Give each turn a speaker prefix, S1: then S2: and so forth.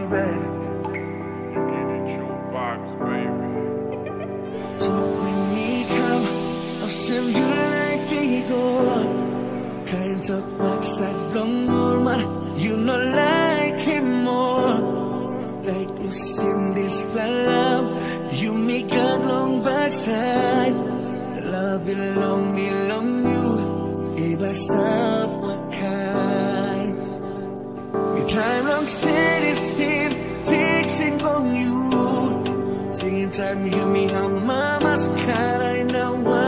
S1: B-Rad. Talk with me, come. I'll send you like Thiago. Can't talk back, sad, long, normal. You know, like him more. Like you seen this love. You make a long backside. Love belong you. Iba stop kind. Your time long said it's him. Takes on you. Taking time you me how mama's kind. I know